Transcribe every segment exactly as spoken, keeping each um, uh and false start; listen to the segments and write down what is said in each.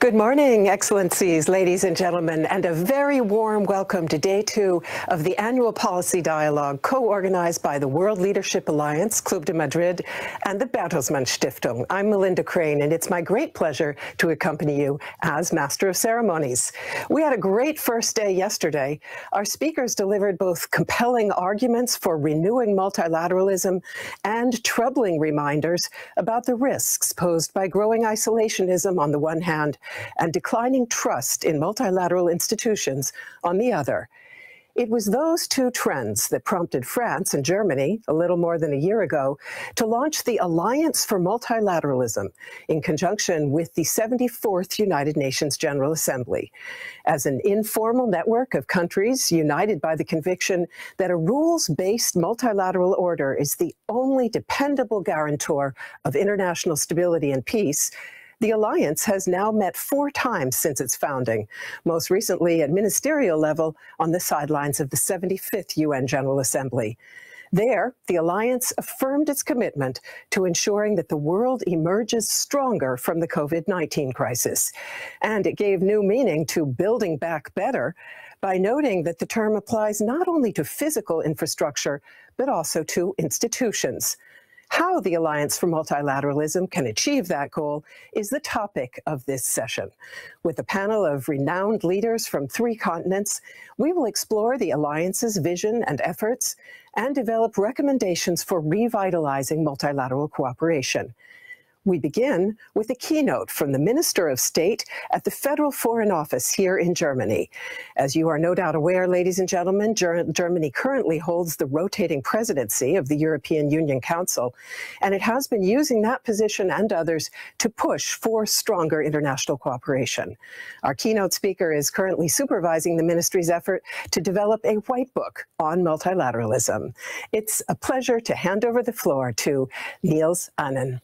Good morning, Excellencies, ladies and gentlemen, and a very warm welcome to day two of the annual policy dialogue co-organized by the World Leadership Alliance, Club de Madrid, and the Bertelsmann Stiftung. I'm Melinda Crane, and it's my great pleasure to accompany you as Master of Ceremonies. We had a great first day yesterday. Our speakers delivered both compelling arguments for renewing multilateralism and troubling reminders about the risks posed by growing isolationism on the one hand and declining trust in multilateral institutions on the other. It was those two trends that prompted France and Germany, a little more than a year ago, to launch the Alliance for Multilateralism in conjunction with the seventy-fourth United Nations General Assembly, as an informal network of countries united by the conviction that a rules-based multilateral order is the only dependable guarantor of international stability and peace. The Alliance has now met four times since its founding, most recently at ministerial level on the sidelines of the seventy-fifth U N General Assembly. There, the Alliance affirmed its commitment to ensuring that the world emerges stronger from the COVID nineteen crisis. And it gave new meaning to building back better by noting that the term applies not only to physical infrastructure, but also to institutions. How the Alliance for Multilateralism can achieve that goal is the topic of this session. With a panel of renowned leaders from three continents, we will explore the Alliance's vision and efforts and develop recommendations for revitalizing multilateral cooperation. We begin with a keynote from the Minister of State at the Federal Foreign Office here in Germany. As you are no doubt aware, ladies and gentlemen, Ger- Germany currently holds the rotating presidency of the European Union Council, and it has been using that position and others to push for stronger international cooperation. Our keynote speaker is currently supervising the ministry's effort to develop a white book on multilateralism. It's a pleasure to hand over the floor to Niels Annen.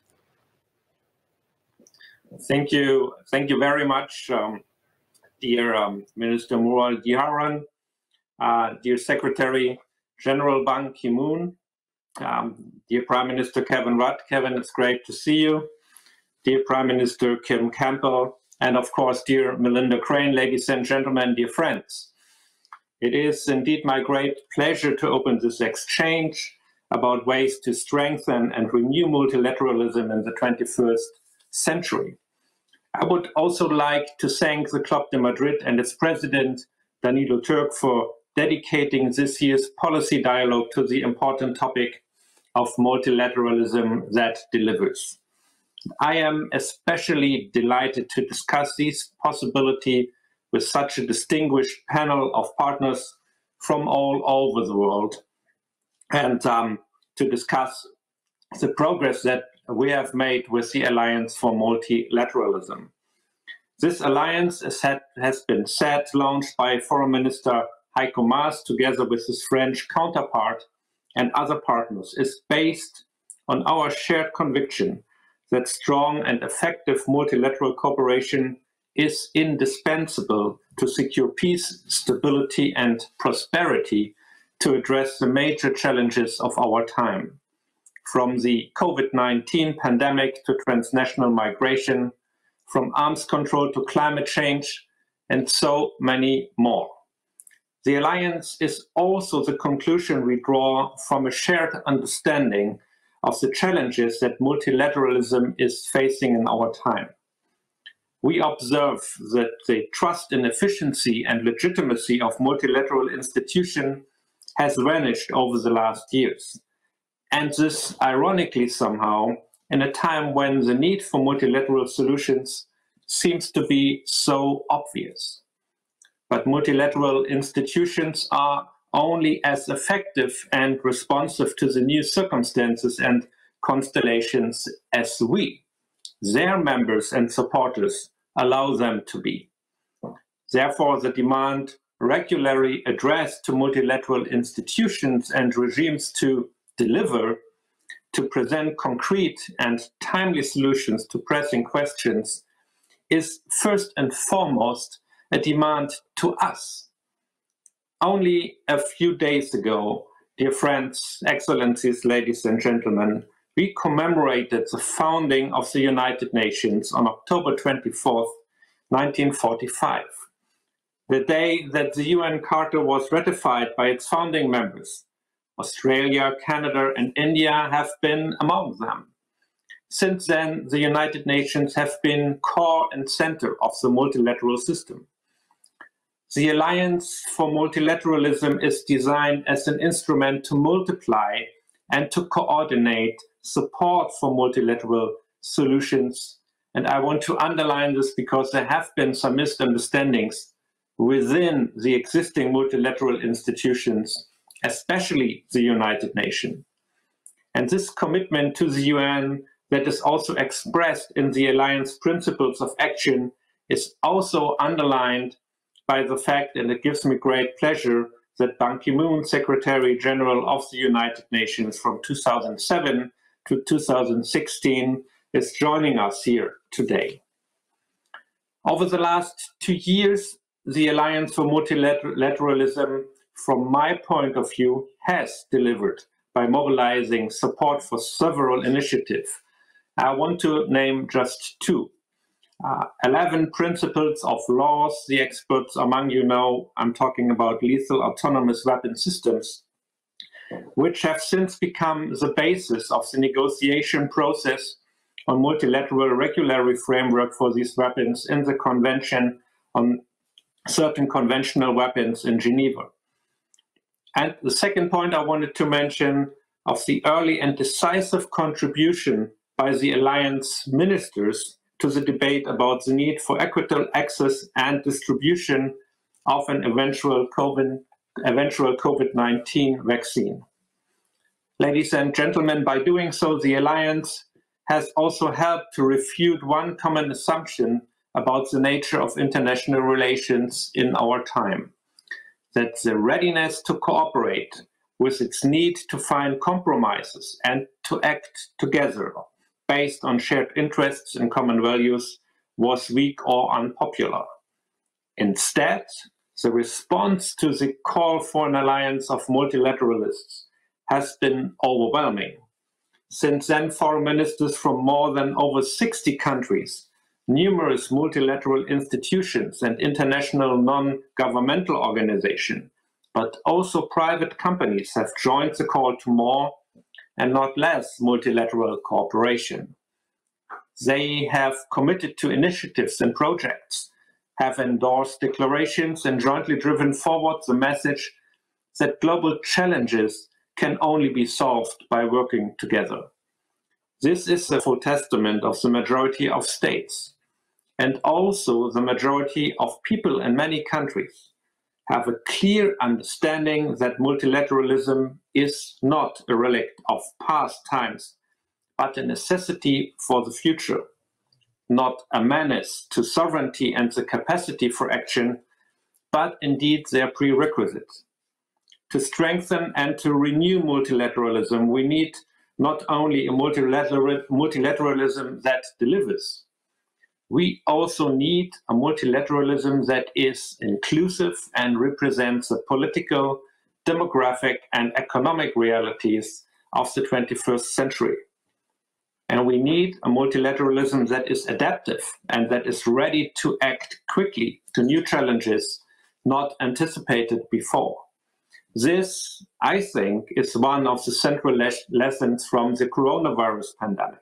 Thank you. Thank you very much, um, dear um, Minister Muraleedharan, uh, dear Secretary General Ban Ki-moon, um, dear Prime Minister Kevin Rudd. Kevin, it's great to see you. Dear Prime Minister Kim Campbell, and of course, dear Melinda Crane, ladies and gentlemen, dear friends. It is indeed my great pleasure to open this exchange about ways to strengthen and renew multilateralism in the twenty-first century. I would also like to thank the Club de Madrid and its president, Danilo Turk, for dedicating this year's policy dialogue to the important topic of multilateralism that delivers. I am especially delighted to discuss this possibility with such a distinguished panel of partners from all over the world, and um, to discuss the progress that we have made with the Alliance for Multilateralism. This alliance, as has been said, launched by Foreign Minister Heiko Maas together with his French counterpart and other partners, is based on our shared conviction that strong and effective multilateral cooperation is indispensable to secure peace, stability, and prosperity to address the major challenges of our time, from the COVID nineteen pandemic to transnational migration, from arms control to climate change, and so many more. The Alliance is also the conclusion we draw from a shared understanding of the challenges that multilateralism is facing in our time. We observe that the trust in efficiency and legitimacy of multilateral institutions has vanished over the last years. And this, ironically somehow, in a time when the need for multilateral solutions seems to be so obvious. But multilateral institutions are only as effective and responsive to the new circumstances and constellations as we, their members and supporters, allow them to be. Therefore, the demand regularly addressed to multilateral institutions and regimes to deliver, to present concrete and timely solutions to pressing questions, is first and foremost a demand to us. Only a few days ago, dear friends, excellencies, ladies and gentlemen, we commemorated the founding of the United Nations on October twenty-fourth nineteen forty-five, the day that the U N Charter was ratified by its founding members. Australia, Canada, and India have been among them. Since then, the United Nations have been core and center of the multilateral system. The Alliance for Multilateralism is designed as an instrument to multiply and to coordinate support for multilateral solutions. And I want to underline this because there have been some misunderstandings within the existing multilateral institutions, especially the United Nations. And this commitment to the U N that is also expressed in the Alliance Principles of Action is also underlined by the fact, and it gives me great pleasure, that Ban Ki-moon, Secretary General of the United Nations from two thousand seven to two thousand sixteen, is joining us here today. Over the last two years, the Alliance for Multilateralism, from my point of view, has delivered by mobilizing support for several initiatives. I want to name just two. Uh, eleven principles of laws, the experts among you know I'm talking about lethal autonomous weapon systems, which have since become the basis of the negotiation process on multilateral regulatory framework for these weapons in the Convention on Certain Conventional Weapons in Geneva. And the second point I wanted to mention of the early and decisive contribution by the Alliance ministers to the debate about the need for equitable access and distribution of an eventual COVID, eventual COVID nineteen vaccine. Ladies and gentlemen, by doing so, the Alliance has also helped to refute one common assumption about the nature of international relations in our time, that the readiness to cooperate with its need to find compromises and to act together based on shared interests and common values was weak or unpopular. Instead, the response to the call for an alliance of multilateralists has been overwhelming. Since then, foreign ministers from more than over sixty countries, numerous multilateral institutions and international non-governmental organizations, but also private companies have joined the call to more and not less multilateral cooperation. They have committed to initiatives and projects, have endorsed declarations and jointly driven forward the message that global challenges can only be solved by working together. This is the full testament of the majority of states, and also the majority of people in many countries have a clear understanding that multilateralism is not a relic of past times, but a necessity for the future, not a menace to sovereignty and the capacity for action, but indeed their prerequisite. To strengthen and to renew multilateralism, we need not only a multilateral, multilateralism that delivers, we also need a multilateralism that is inclusive and represents the political, demographic, and economic realities of the twenty-first century. And we need a multilateralism that is adaptive and that is ready to act quickly to new challenges not anticipated before. This, I think, is one of the central le- lessons from the coronavirus pandemic.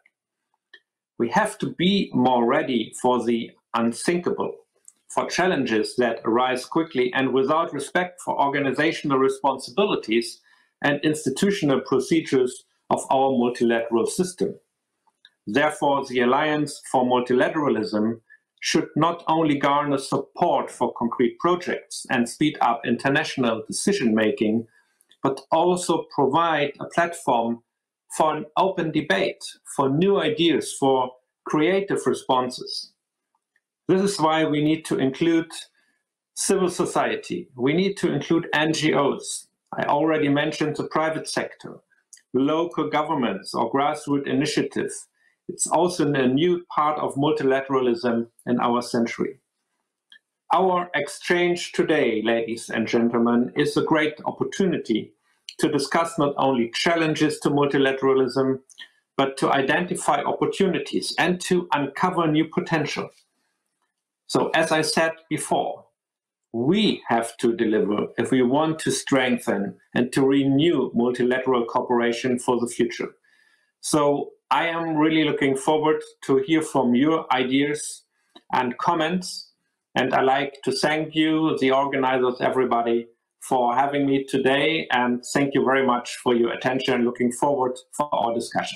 We have to be more ready for the unthinkable, for challenges that arise quickly and without respect for organizational responsibilities and institutional procedures of our multilateral system. Therefore, the Alliance for Multilateralism should not only garner support for concrete projects and speed up international decision-making, but also provide a platform for an open debate, for new ideas, for creative responses. This is why we need to include civil society. We need to include N G Os. I already mentioned the private sector, local governments or grassroots initiatives. It's also a new part of multilateralism in our century. Our exchange today, ladies and gentlemen, is a great opportunity to discuss not only challenges to multilateralism, but to identify opportunities and to uncover new potential. So as I said before, we have to deliver if we want to strengthen and to renew multilateral cooperation for the future. So I am really looking forward to hear from your ideas and comments. And I'd like to thank you, the organizers, everybody, for having me today. And thank you very much for your attention. Looking forward for our discussion.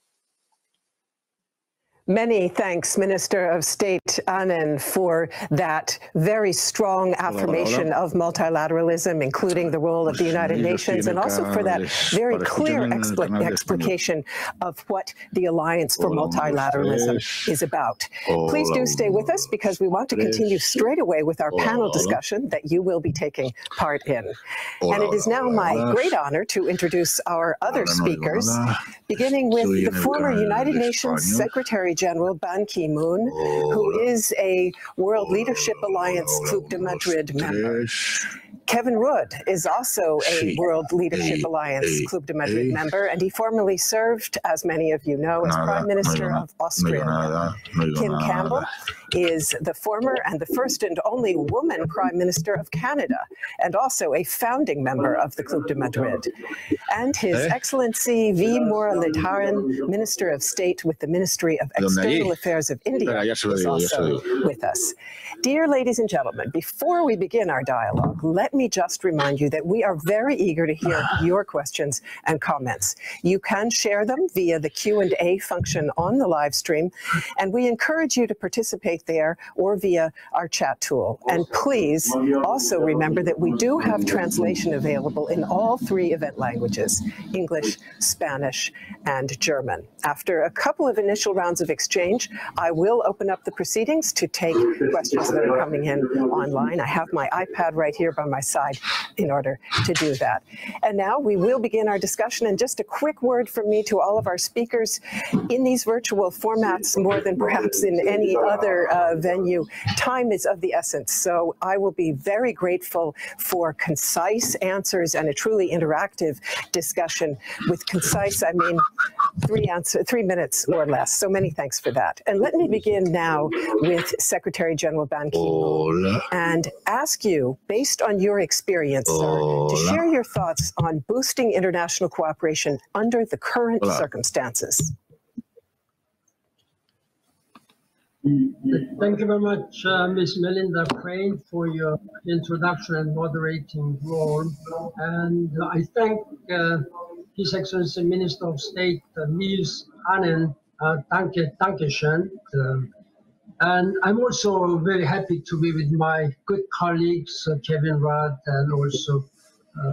Many thanks, Minister of State Annen, for that very strong affirmation of multilateralism, including the role of the United Nations, and also for that very clear expl explication of what the Alliance for Multilateralism is about. Please do stay with us, because we want to continue straight away with our panel discussion that you will be taking part in. And it is now my great honor to introduce our other speakers, beginning with the former United Nations Secretary General Ban Ki-moon, who is a World Leadership Alliance Club de Madrid member. Kevin Rudd is also a World Leadership Alliance Club de Madrid member, and he formerly served, as many of you know, as Prime Minister of Australia. Kim Campbell is the former and the first and only woman Prime Minister of Canada, and also a founding member of the Club de Madrid. And His Excellency V. Muraleedharan, Minister of State with the Ministry of External Affairs of India, is also with us. Dear ladies and gentlemen, before we begin our dialogue, let me just remind you that we are very eager to hear your questions and comments. You can share them via the Q and A function on the live stream, and we encourage you to participate there or via our chat tool. And please also remember that we do have translation available in all three event languages, English, Spanish, and German. After a couple of initial rounds of exchange, I will open up the proceedings to take questions that are coming in online. I have my iPad right here by my side in order to do that. And now we will begin our discussion. And just a quick word from me to all of our speakers. In these virtual formats, more than perhaps in any other uh, venue, time is of the essence. So I will be very grateful for concise answers and a truly interactive discussion. With concise, I mean three answer, three minutes or less. So many thanks for that. And let me begin now with Secretary General Ban Ki-moon and ask you, based on your experience, sir, to share your thoughts on boosting international cooperation under the current circumstances. Thank you very much, uh, Miz Melinda Crane, for your introduction and moderating role. And uh, I thank uh, His Excellency Minister of State uh, Niels Annen, uh, danke, danke schön. Um, and I'm also very happy to be with my good colleagues, uh, Kevin Rudd, and also uh,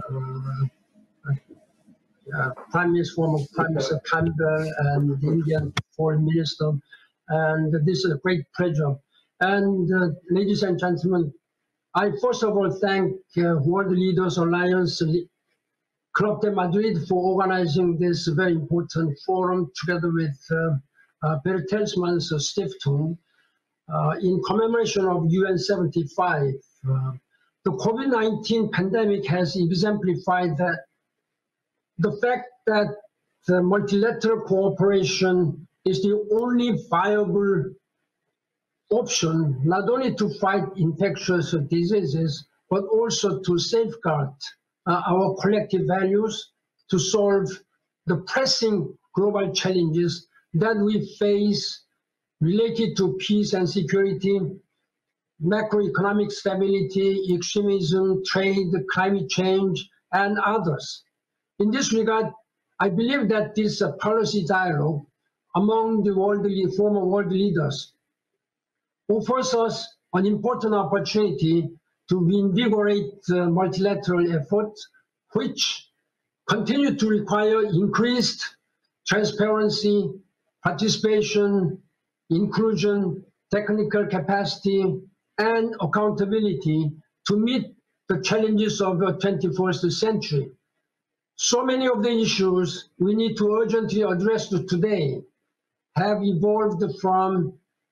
uh, Prime Minister, former Prime Minister Campbell, and the Indian Foreign Minister. And this is a great pleasure. And uh, ladies and gentlemen, I first of all thank uh, World Leaders Alliance Club de Madrid for organizing this very important forum together with uh, uh, Bertelsmann's uh, Stiftung uh, in commemoration of U N seventy-five. Uh, the COVID nineteen pandemic has exemplified that the fact that the multilateral cooperation is the only viable option, not only to fight infectious diseases, but also to safeguard uh, our collective values, to solve the pressing global challenges that we face related to peace and security, macroeconomic stability, extremism, trade, climate change, and others. In this regard, I believe that this uh, policy dialogue among the world, former world leaders offers us an important opportunity to reinvigorate uh, multilateral efforts, which continue to require increased transparency, participation, inclusion, technical capacity, and accountability to meet the challenges of the twenty-first century. So many of the issues we need to urgently address today have evolved from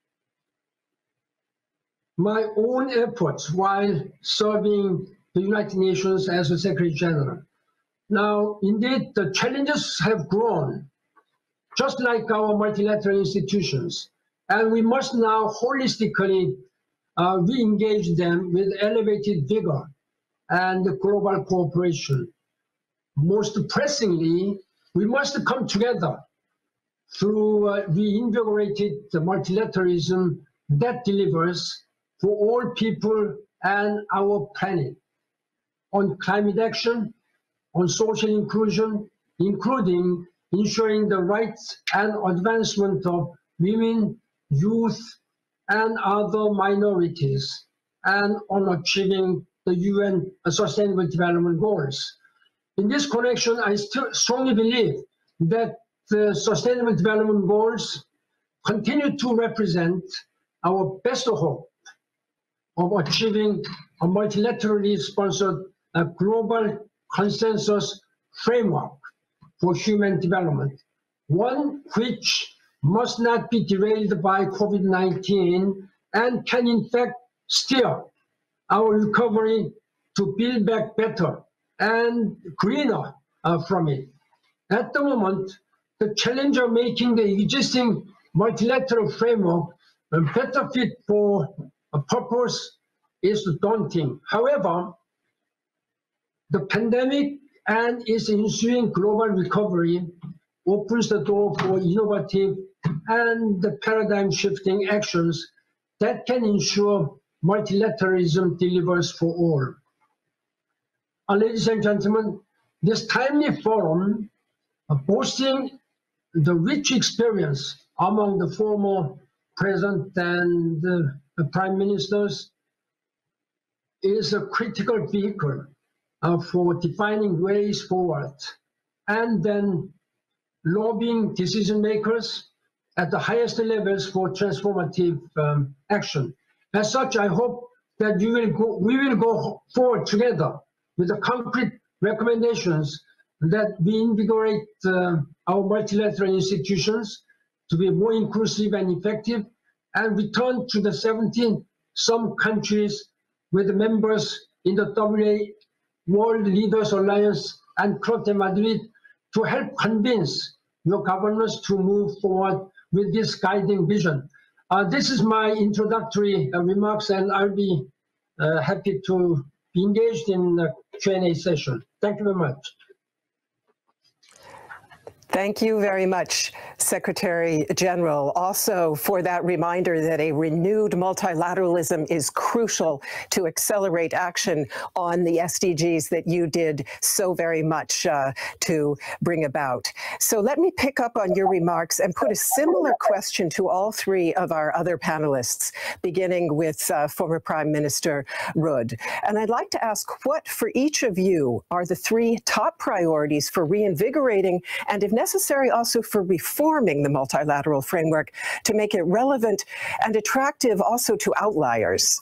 my own efforts while serving the United Nations as a Secretary General. Now, indeed, the challenges have grown, just like our multilateral institutions, and we must now holistically uh, we engage them with elevated vigor and global cooperation. Most pressingly, we must come together through uh, reinvigorated multilateralism that delivers for all people and our planet, on climate action, on social inclusion, including ensuring the rights and advancement of women, youth, and other minorities, and on achieving the U N Sustainable Development Goals. In this connection, I still strongly believe that the Sustainable Development Goals continue to represent our best hope of achieving a multilaterally sponsored a global consensus framework for human development, one which must not be derailed by COVID nineteen and can in fact steer our recovery to build back better and greener uh, from it. At the moment, the challenge of making the existing multilateral framework a better fit for a purpose is daunting. However, the pandemic and its ensuing global recovery opens the door for innovative and paradigm-shifting actions that can ensure multilateralism delivers for all. Uh, ladies and gentlemen, this timely forum, uh, boasting the rich experience among the former president and uh, the prime ministers, is a critical vehicle uh, for defining ways forward and then lobbying decision makers at the highest levels for transformative um, action. As such, I hope that you will go, we will go forward together with the concrete recommendations that we invigorate uh, our multilateral institutions to be more inclusive and effective, and return to the seventeen some countries with members in the W L A World Leaders Alliance and Club de Madrid to help convince your governments to move forward with this guiding vision. Uh, this is my introductory uh, remarks, and I'll be uh, happy to be engaged in the Q and A session. Thank you very much. Thank you very much, Secretary General, also for that reminder that a renewed multilateralism is crucial to accelerate action on the S D Gs that you did so very much uh, to bring about. So let me pick up on your remarks and put a similar question to all three of our other panelists, beginning with uh, former Prime Minister Rudd. And I'd like to ask what, for each of you, are the three top priorities for reinvigorating and, if necessary, also for reforming the multilateral framework to make it relevant and attractive also to outliers?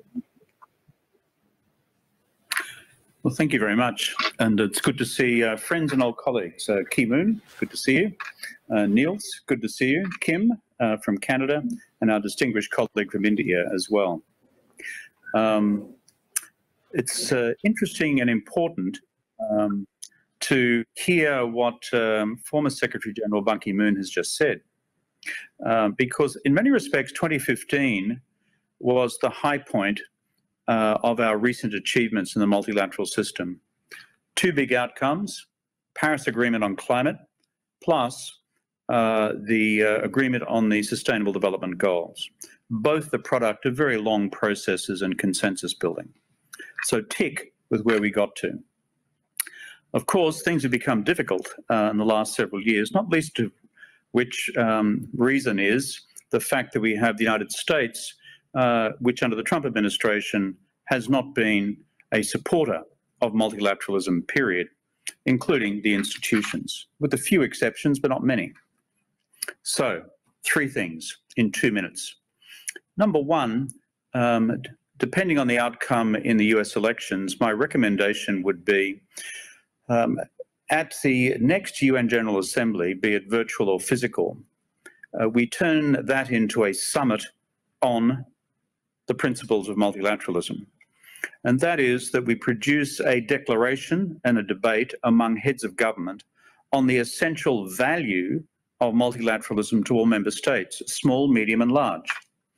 Well, thank you very much. And it's good to see uh, friends and old colleagues. Uh, Ki Moon, good to see you. Uh, Niels, good to see you. Kim uh, from Canada, and our distinguished colleague from India as well. Um, it's uh, interesting and important um, to hear what um, former Secretary General Ban Ki-moon has just said, uh, because in many respects, twenty fifteen was the high point uh, of our recent achievements in the multilateral system. Two big outcomes: Paris Agreement on climate, plus uh, the uh, agreement on the Sustainable Development Goals, both the product of very long processes and consensus building. So tick with where we got to. Of course, things have become difficult uh, in the last several years, not least of which um, reason is the fact that we have the United States, uh, which under the Trump administration has not been a supporter of multilateralism, period, including the institutions, with a few exceptions, but not many. So, three things in two minutes. Number one, um, depending on the outcome in the U S elections, my recommendation would be Um, at the next U N General Assembly, be it virtual or physical, uh, we turn that into a summit on the principles of multilateralism. And that is that we produce a declaration and a debate among heads of government on the essential value of multilateralism to all member states, small, medium and large.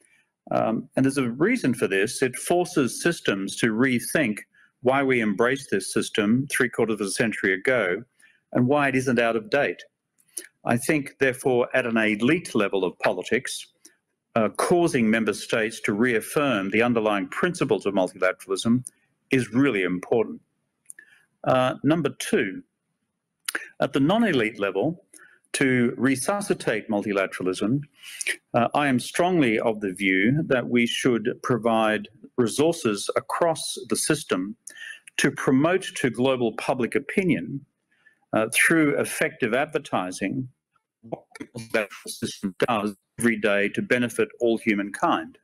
Um, and there's a reason for this. It forces systems to rethink why we embraced this system three quarters of a century ago and why it isn't out of date. I think, therefore, at an elite level of politics, uh, causing member states to reaffirm the underlying principles of multilateralism is really important. Uh, number two, at the non-elite level, to resuscitate multilateralism, uh, I am strongly of the view that we should provide resources across the system to promote to global public opinion uh, through effective advertising what the multilateral system does every day to benefit all humankind.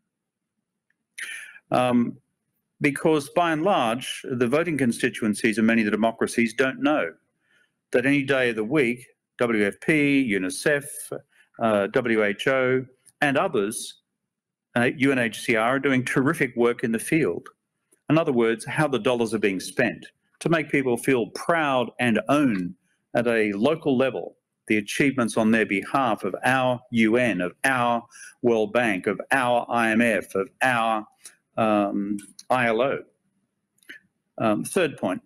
Um, because by and large, the voting constituencies in many of the democracies don't know that any day of the week, W F P, UNICEF, uh, W H O, and others, uh, U N H C R, are doing terrific work in the field. In other words, how the dollars are being spent to make people feel proud and own at a local level the achievements on their behalf of our U N, of our World Bank, of our I M F, of our um, I L O. Um, third point.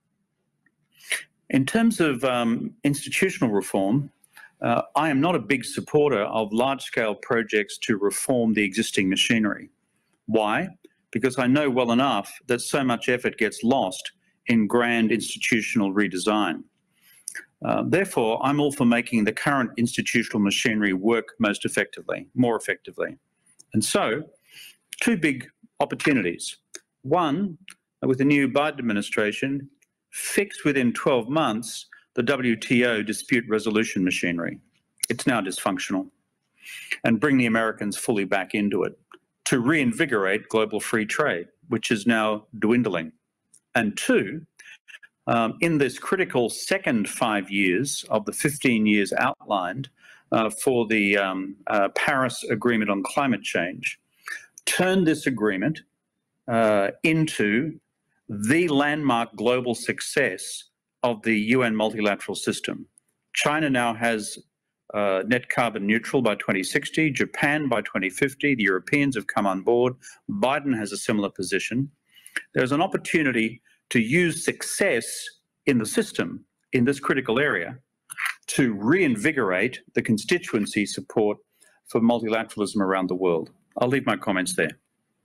In terms of um, institutional reform, uh, I am not a big supporter of large-scale projects to reform the existing machinery. Why? Because I know well enough that so much effort gets lost in grand institutional redesign. Uh, therefore, I'm all for making the current institutional machinery work most effectively, more effectively. And so, two big opportunities. One, with the new Biden administration, fix within twelve months the W T O dispute resolution machinery. It's now dysfunctional. And bring the Americans fully back into it to reinvigorate global free trade, which is now dwindling. And two, um, in this critical second five years of the fifteen years outlined uh, for the um, uh, Paris Agreement on climate change, turn this agreement uh, into the landmark global success of the U N multilateral system. China now has uh, net carbon neutral by twenty sixty, Japan by twenty fifty, the Europeans have come on board, Biden has a similar position. There's an opportunity to use success in the system in this critical area to reinvigorate the constituency support for multilateralism around the world. I'll leave my comments there.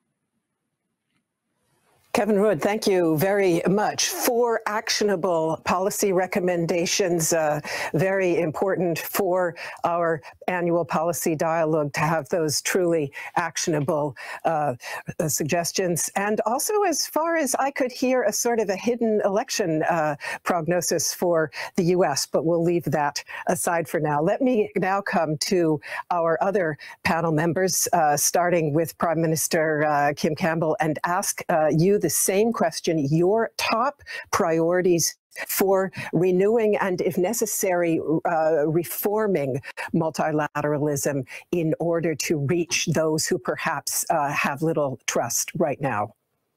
Kevin Rudd, thank you very much. Four actionable policy recommendations, uh, very important for our annual policy dialogue to have those truly actionable uh, suggestions. And also, as far as I could hear, a sort of a hidden election uh, prognosis for the U S, but we'll leave that aside for now. Let me now come to our other panel members, uh, starting with Prime Minister uh, Kim Campbell, and ask uh, you the the same question, your top priorities for renewing and, if necessary, uh, reforming multilateralism in order to reach those who perhaps uh, have little trust right now.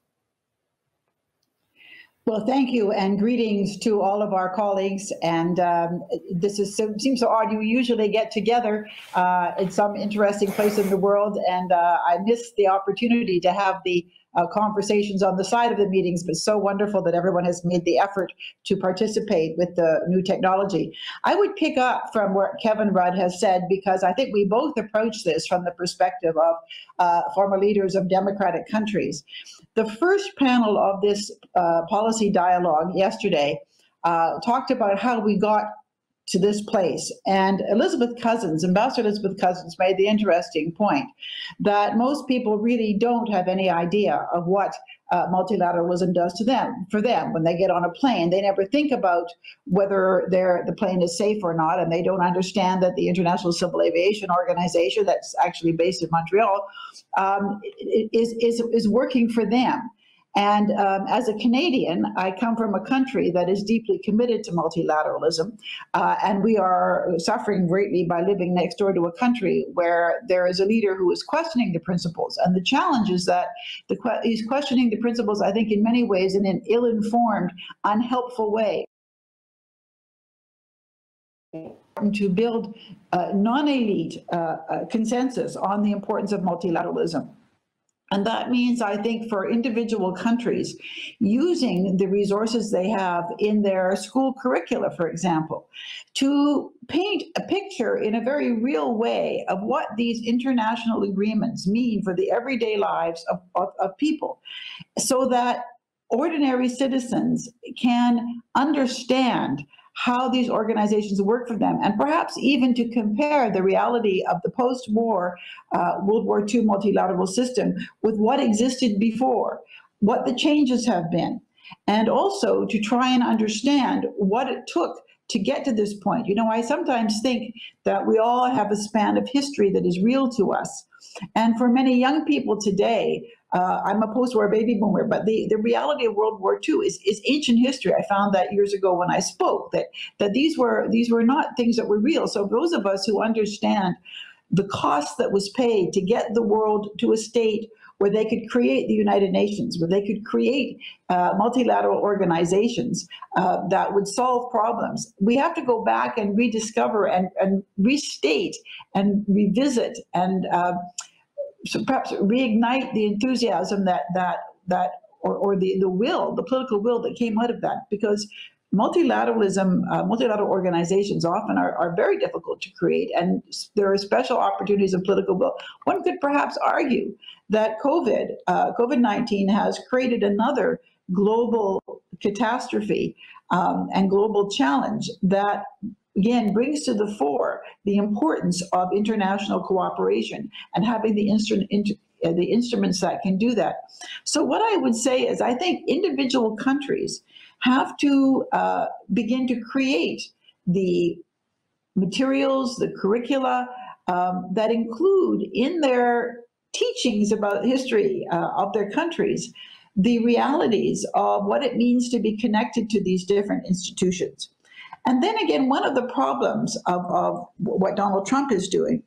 Well, thank you, and greetings to all of our colleagues. And um, this is so, seems so odd. You usually get together uh, in some interesting place in the world, and uh, I missed the opportunity to have the Uh, conversations on the side of the meetings, but so wonderful that everyone has made the effort to participate with the new technology. I would pick up from what Kevin Rudd has said, because I think we both approach this from the perspective of uh, former leaders of democratic countries. The first panel of this uh, policy dialogue yesterday uh, talked about how we got to this place. And Elizabeth Cousins, Ambassador Elizabeth Cousins, made the interesting point that most people really don't have any idea of what uh, multilateralism does to them, for them. When they get on a plane, they never think about whether the plane is safe or not, and they don't understand that the International Civil Aviation Organization, that's actually based in Montreal, um, is, is, is working for them. And um, as a Canadian, I come from a country that is deeply committed to multilateralism, uh, and we are suffering greatly by living next door to a country where there is a leader who is questioning the principles. And the challenge is that the, he's questioning the principles, I think, in many ways in an ill-informed, unhelpful way. to build uh, non-elite uh, uh, consensus on the importance of multilateralism. And that means, I think, for individual countries, using the resources they have in their school curricula, for example, to paint a picture in a very real way of what these international agreements mean for the everyday lives of, of, of people, so that ordinary citizens can understand how these organizations work for them, and perhaps even to compare the reality of the post-war uh, World War Two multilateral system with what existed before, what the changes have been, and also to try and understand what it took to get to this point. You know, I sometimes think that we all have a span of history that is real to us. And for many young people today, uh, I'm a post-war baby boomer, but the, the reality of World War Two is, is ancient history. I found that years ago when I spoke, that, that these were, these were not things that were real. So those of us who understand the cost that was paid to get the world to a state where they could create the United Nations, where they could create uh, multilateral organizations uh, that would solve problems. We have to go back and rediscover and, and restate and revisit and uh, so perhaps reignite the enthusiasm that that that or, or the the will, the political will that came out of that, because multilateralism, uh, multilateral organizations often are, are very difficult to create, and there are special opportunities of political will. One could perhaps argue that COVID, uh, COVID nineteen has created another global catastrophe um, and global challenge that, again, brings to the fore the importance of international cooperation and having the instrument, uh, the instruments that can do that. So what I would say is, I think individual countries have to uh, begin to create the materials, the curricula um, that include in their teachings about history uh, of their countries, the realities of what it means to be connected to these different institutions. And then again, one of the problems of, of what Donald Trump is doing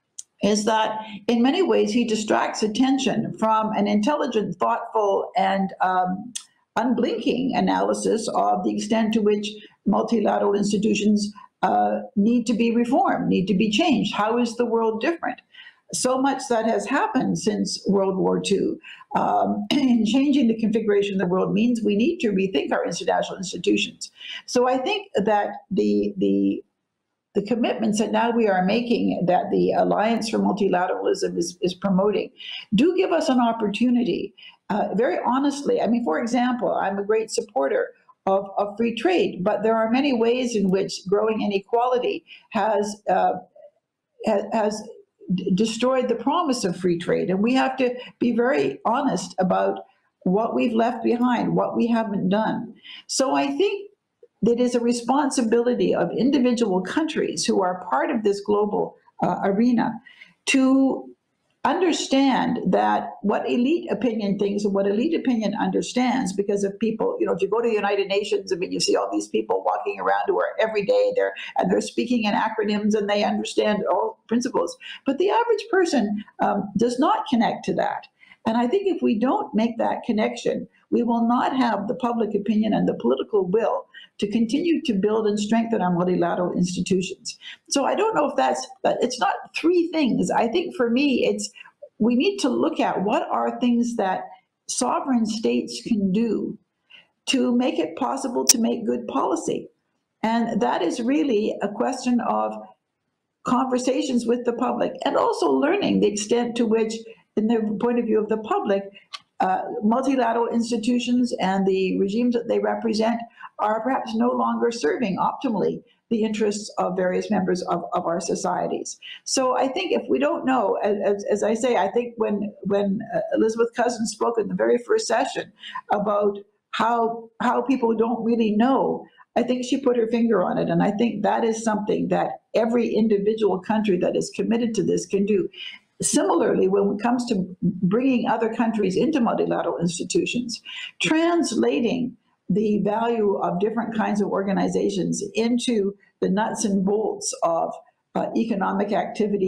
is that in many ways he distracts attention from an intelligent, thoughtful, and um, unblinking analysis of the extent to which multilateral institutions uh, need to be reformed, need to be changed. How is the world different? So much that has happened since World War Two. Um, and changing the configuration of the world means we need to rethink our international institutions. So I think that the, the, the commitments that now we are making, that the Alliance for Multilateralism is, is promoting, do give us an opportunity, uh, very honestly. I mean, for example, I'm a great supporter of, of free trade, but there are many ways in which growing inequality has, uh, has, has destroyed the promise of free trade. And we have to be very honest about what we've left behind, what we haven't done. So I think that is a responsibility of individual countries who are part of this global uh, arena to understand that what elite opinion thinks and what elite opinion understands, because of people, you know, if you go to the United Nations, I mean, you see all these people walking around who are every day there and they're speaking in acronyms and they understand all principles. But the average person um, does not connect to that. And I think if we don't make that connection, we will not have the public opinion and the political will to continue to build and strengthen our multilateral institutions. So I don't know if that's, it's not three things. I think for me, it's, we need to look at what are things that sovereign states can do to make it possible to make good policy. And that is really a question of conversations with the public and also learning the extent to which, in the point of view of the public, uh, multilateral institutions and the regimes that they represent are perhaps no longer serving optimally the interests of various members of, of our societies. So I think if we don't know, as, as I say, I think when, when uh, Elizabeth Cousins spoke in the very first session about how, how people don't really know, I think she put her finger on it. And I think that is something that every individual country that is committed to this can do. Similarly, when it comes to bringing other countries into multilateral institutions, translating the value of different kinds of organizations into the nuts and bolts of uh, economic activity,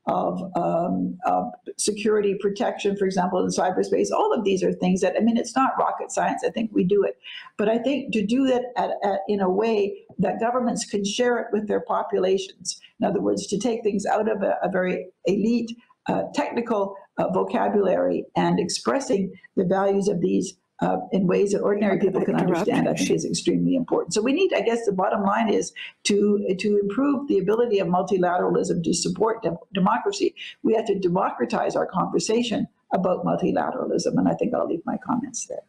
of, um, of security protection, for example, in cyberspace. All of these are things that, I mean, it's not rocket science. I think we do it. But I think to do that at, at, in a way that governments can share it with their populations, in other words, to take things out of a, a very elite uh, technical uh, vocabulary and expressing the values of these Uh, in ways that ordinary people can understand, I think is extremely important. So we need, I guess the bottom line is to, to improve the ability of multilateralism to support de democracy. We have to democratize our conversation about multilateralism, and I think I'll leave my comments there.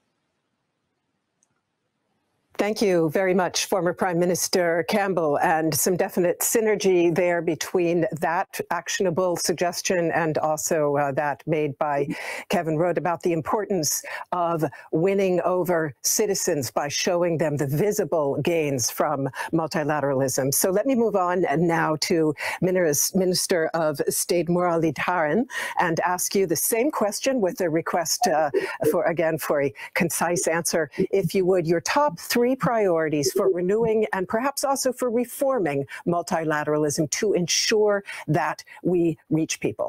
Thank you very much, former Prime Minister Campbell, and some definite synergy there between that actionable suggestion and also uh, that made by Kevin Rudd about the importance of winning over citizens by showing them the visible gains from multilateralism. So let me move on now to Minister of State Muraleedharan and ask you the same question with a request uh, for, again, for a concise answer. If you would, your top three priorities for renewing and perhaps also for reforming multilateralism to ensure that we reach people.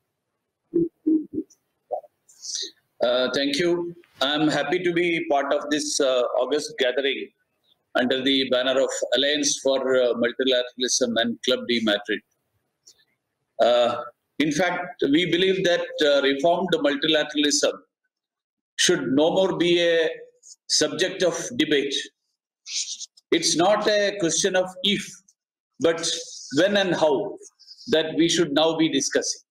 Uh, thank you. I'm happy to be part of this uh, August gathering under the banner of Alliance for uh, Multilateralism and Club de Madrid. Uh, in fact, we believe that uh, reformed multilateralism should no more be a subject of debate. It's not a question of if, but when and how that we should now be discussing.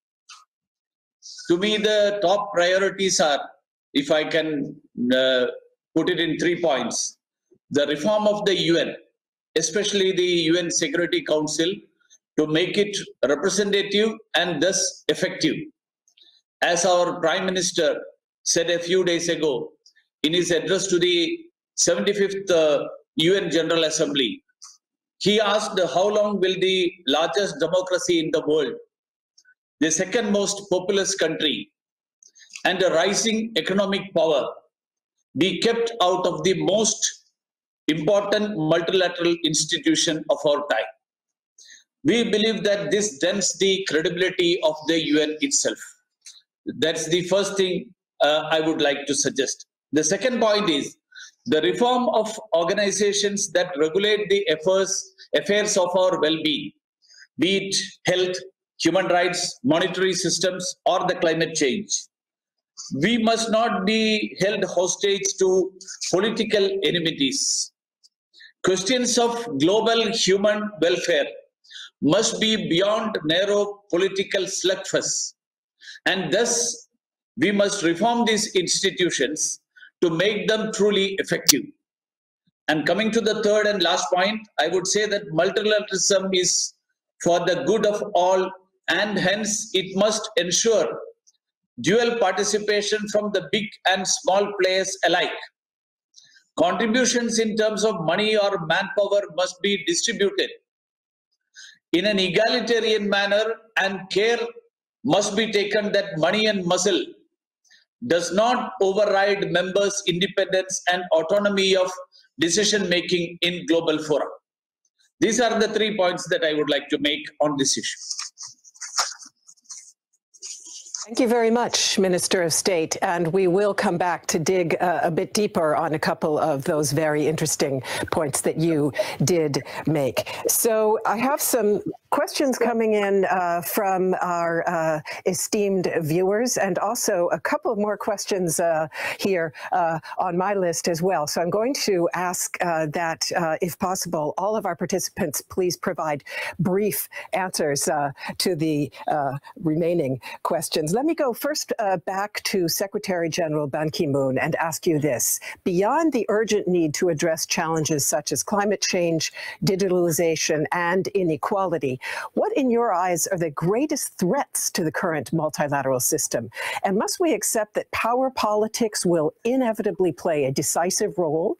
To me, the top priorities are, if I can uh, put it in three points, the reform of the U N, especially the U N Security Council, to make it representative and thus effective. As our Prime Minister said a few days ago in his address to the seventy-fifth uh, U N General Assembly, he asked how long will the largest democracy in the world, the second most populous country, and a rising economic power be kept out of the most important multilateral institution of our time. We believe that this dents the credibility of the U N itself. That's the first thing uh, I would like to suggest. The second point is the reform of organizations that regulate the affairs, affairs of our well-being, be it health, human rights, monetary systems, or the climate change. We must not be held hostage to political enmities. Questions of global human welfare must be beyond narrow political slugfests, and thus we must reform these institutions to make them truly effective. And coming to the third and last point, I would say that multilateralism is for the good of all, and hence it must ensure dual participation from the big and small players alike. Contributions in terms of money or manpower must be distributed in an egalitarian manner, and care must be taken that money and muscle does not override members' independence and autonomy of decision-making in global fora. These are the three points that I would like to make on this issue. Thank you very much, Minister of State, and we will come back to dig uh, a bit deeper on a couple of those very interesting points that you did make. So I have some questions coming in uh, from our uh, esteemed viewers, and also a couple more questions uh, here uh, on my list as well. So I'm going to ask uh, that, uh, if possible, all of our participants please provide brief answers uh, to the uh, remaining questions. Let me go first uh, back to Secretary General Ban Ki-moon and ask you this. Beyond the urgent need to address challenges such as climate change, digitalization, and inequality, what in your eyes are the greatest threats to the current multilateral system? And must we accept that power politics will inevitably play a decisive role?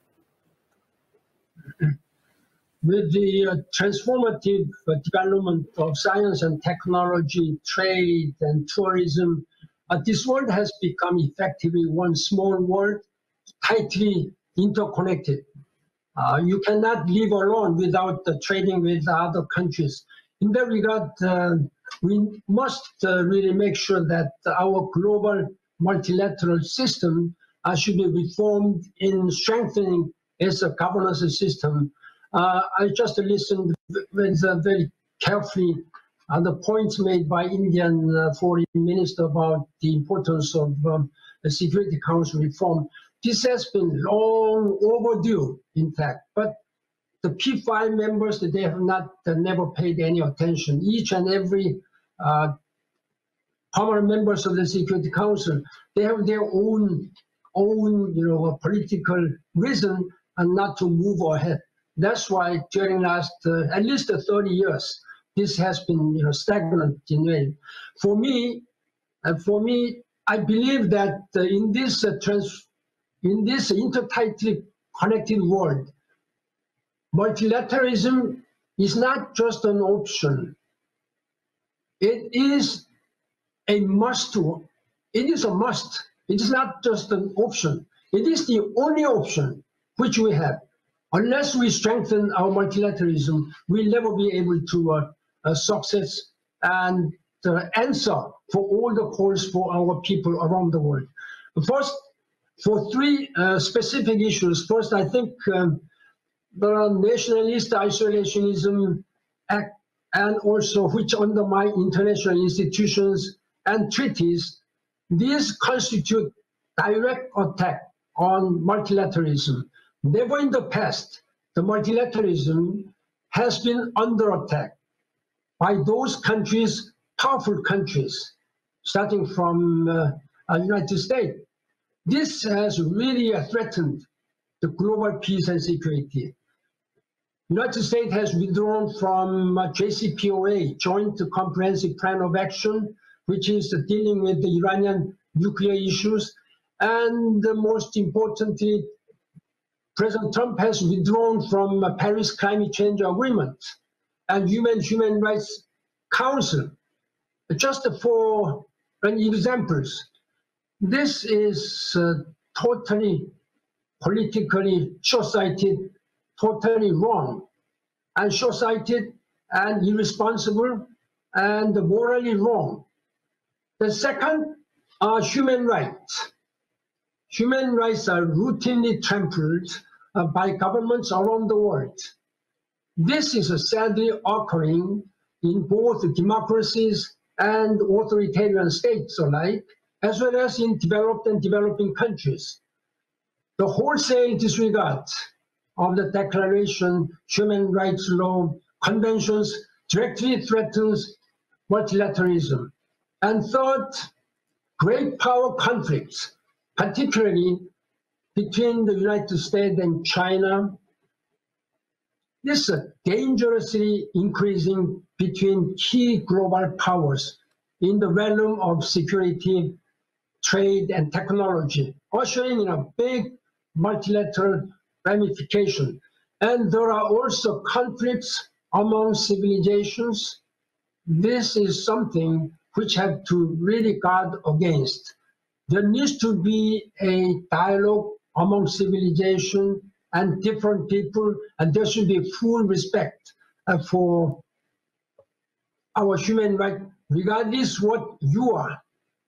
With the uh, transformative uh, development of science and technology, trade and tourism, uh, this world has become effectively one small world, tightly interconnected. Uh, you cannot live alone without uh, trading with other countries. In that regard, uh, we must uh, really make sure that our global multilateral system uh, should be reformed in strengthening its uh, governance system. Uh, I just listened with, uh, very carefully uh, the points made by Indian uh, Foreign Minister about the importance of um, the Security Council reform. This has been long overdue, in fact, but the P five members, they have not uh, never paid any attention. Each and every uh, permanent members of the Security Council, they have their own, own, you know, political reason and not to move ahead. That's why during last uh, at least uh, thirty years, this has been, you know, stagnant in a way. For me, uh, for me, I believe that uh, in this uh, trans, in this intertightly connected world, multilateralism is not just an option. It is a must. It is a must. It is not just an option. It is the only option which we have. Unless we strengthen our multilateralism, we'll never be able to uh, uh, success and uh, answer for all the calls for our people around the world. First, for three uh, specific issues. First, I think um, there are nationalist isolationism act, and also which undermine international institutions and treaties. These constitute direct attack on multilateralism. Never in the past, the multilateralism has been under attack by those countries, powerful countries, starting from uh, the United States. This has really uh, threatened the global peace and security. The United States has withdrawn from uh, J C P O A, Joint Comprehensive Plan of Action, which is uh, dealing with the Iranian nuclear issues. And uh, most importantly, President Trump has withdrawn from uh, Paris Climate Change Agreement and Human Human Rights Council. Just for an examples, this is uh, totally politically short-sighted, totally wrong, and short-sighted and irresponsible and morally wrong. The second are human rights. Human rights are routinely trampled uh, by governments around the world. This is uh, sadly occurring in both democracies and authoritarian states alike, as well as in developed and developing countries. The wholesale disregard of the Declaration, human rights law, conventions directly threatens multilateralism. And third, great power conflicts, particularly between the United States and China. This is dangerously increasing between key global powers in the realm of security, trade, and technology, ushering in a big multilateral ramification. And there are also conflicts among civilizations. This is something which have to really guard against. There needs to be a dialogue among civilization and different people, and there should be full respect uh, for our human rights, regardless what you are.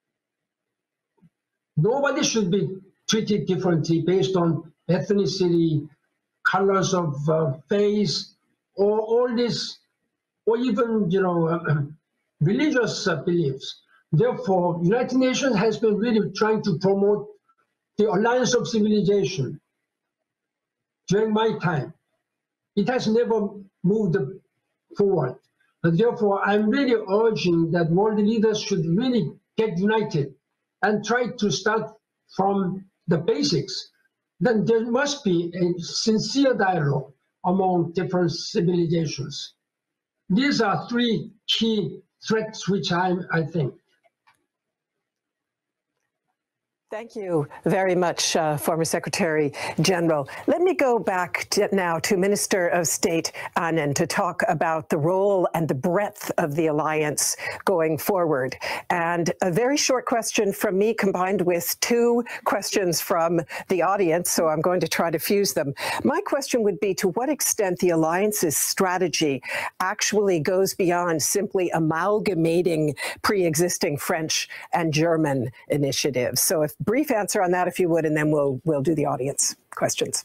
Nobody should be treated differently based on ethnicity, colors of uh, face, or all this, or even, you know, uh, religious uh, beliefs. Therefore, United Nations has been really trying to promote the alliance of civilization during my time. It has never moved forward. And therefore, I'm really urging that world leaders should really get united and try to start from the basics. Then there must be a sincere dialogue among different civilizations. These are three key threats which I, I think. Thank you very much, uh, former Secretary General. Let me go back to now to Minister of State Annen to talk about the role and the breadth of the alliance going forward. And a very short question from me combined with two questions from the audience, so I'm going to try to fuse them. My question would be, to what extent the alliance's strategy actually goes beyond simply amalgamating pre-existing French and German initiatives? So if brief answer on that, if you would, and then we'll we'll do the audience questions.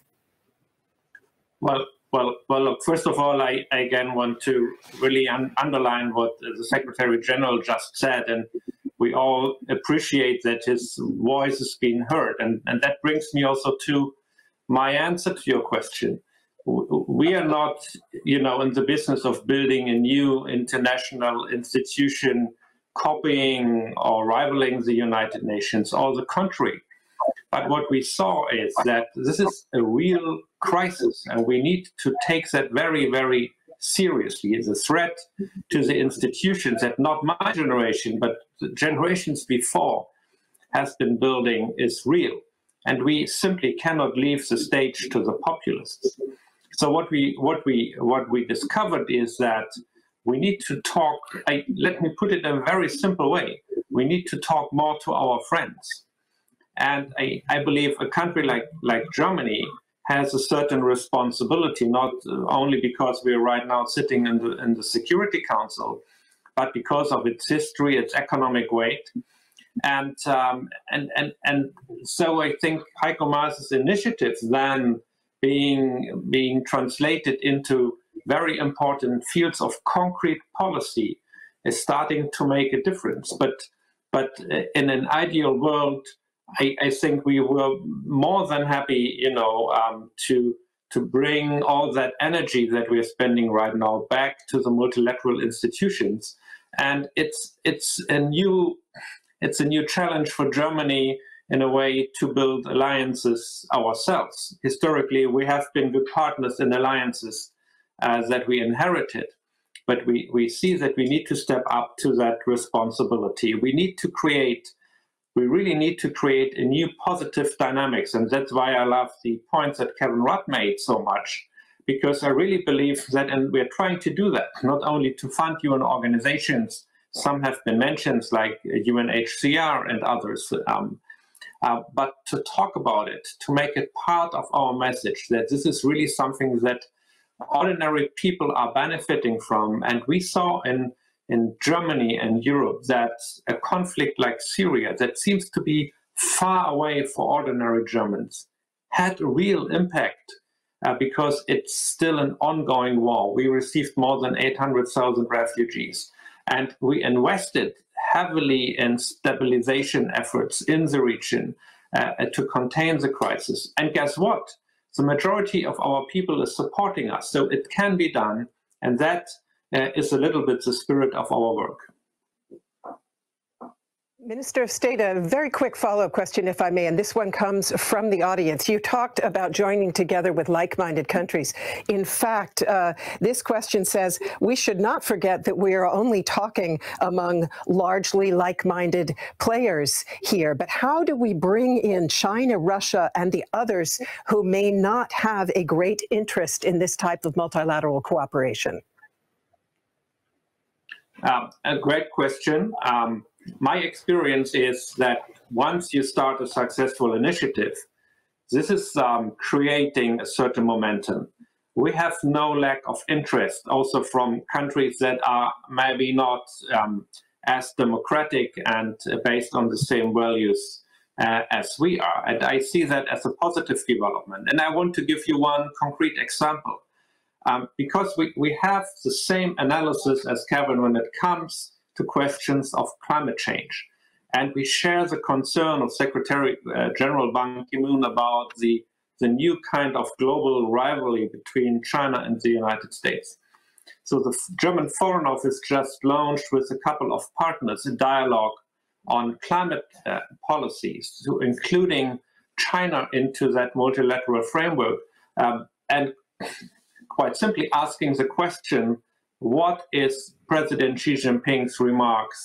Well, well, well. Look, first of all, I, I again want to really un underline what the Secretary General just said, and we all appreciate that his voice has been heard, and and that brings me also to my answer to your question. We are not, you know, in the business of building a new international institution, copying or rivaling the United Nations, or the contrary. But what we saw is that this is a real crisis, and we need to take that very, very seriously. The threat to the institutions that not my generation, but the generations before has been building is real. And we simply cannot leave the stage to the populists. So what we, what we, what we discovered is that we need to talk, I, let me put it in a very simple way. We need to talk more to our friends. And I, I believe a country like, like Germany has a certain responsibility, not only because we're right now sitting in the, in the Security Council, but because of its history, its economic weight. And, um, and, and, and so I think Heiko Maas's initiative then being, being translated into very important fields of concrete policy is starting to make a difference. But, but in an ideal world, I, I think we were more than happy, you know, um, to, to bring all that energy that we're spending right now back to the multilateral institutions. And it's, it's, a new, it's a new challenge for Germany in a way to build alliances ourselves. Historically, we have been good partners in alliances Uh, that we inherited, but we, we see that we need to step up to that responsibility. We need to create, we really need to create a new positive dynamics, and that's why I love the points that Kevin Rudd made so much, because I really believe that, and we're trying to do that, not only to fund U N organizations, some have been mentioned like U N H C R and others, um, uh, but to talk about it, to make it part of our message that this is really something that ordinary people are benefiting from. And we saw in, in Germany and Europe that a conflict like Syria, that seems to be far away for ordinary Germans, had a real impact uh, because it's still an ongoing war. We received more than eight hundred thousand refugees, and we invested heavily in stabilization efforts in the region uh, to contain the crisis. And guess what? The majority of our people is supporting us, so it can be done, and that uh, is a little bit the spirit of our work. Minister of State, a very quick follow-up question, if I may, and this one comes from the audience. You talked about joining together with like-minded countries. In fact, uh, this question says, we should not forget that we are only talking among largely like-minded players here, but how do we bring in China, Russia, and the others who may not have a great interest in this type of multilateral cooperation? Um, a great question. Um, My experience is that once you start a successful initiative, this is um, creating a certain momentum. We have no lack of interest also from countries that are maybe not um, as democratic and based on the same values uh, as we are. And I see that as a positive development. And I want to give you one concrete example. Um, because we, we have the same analysis as Kevin when it comes to questions of climate change. And we share the concern of Secretary uh, General Ban Ki-moon about the, the new kind of global rivalry between China and the United States. So the German Foreign Office just launched with a couple of partners a dialogue on climate uh, policies, so including China into that multilateral framework, um, and quite simply asking the question, what is President Xi Jinping's remarks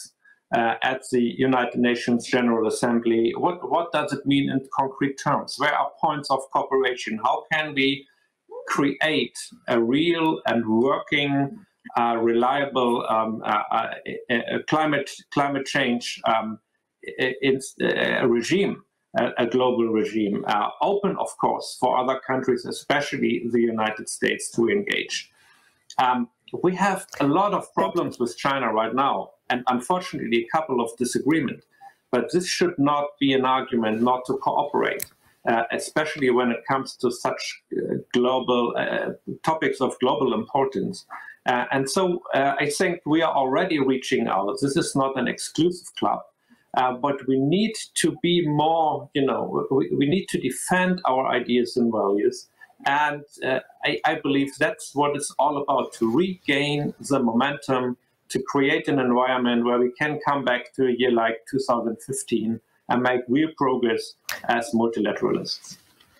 uh, at the United Nations General Assembly. What, what does it mean in concrete terms? Where are points of cooperation? How can we create a real and working, uh, reliable um, uh, uh, uh, climate climate change um, in, uh, regime, a, a global regime, uh, open, of course, for other countries, especially the United States, to engage. Um, we have a lot of problems with China right now, and unfortunately, a couple of disagreements. But this should not be an argument not to cooperate. Uh, especially when it comes to such uh, global uh, topics of global importance. Uh, and so uh, I think we are already reaching out. This is not an exclusive club, uh, but we need to be more, you know, we, we need to defend our ideas and values. And uh, I, I believe that's what it's all about, to regain the momentum, to create an environment where we can come back to a year like two thousand fifteen and make real progress as multilateralists.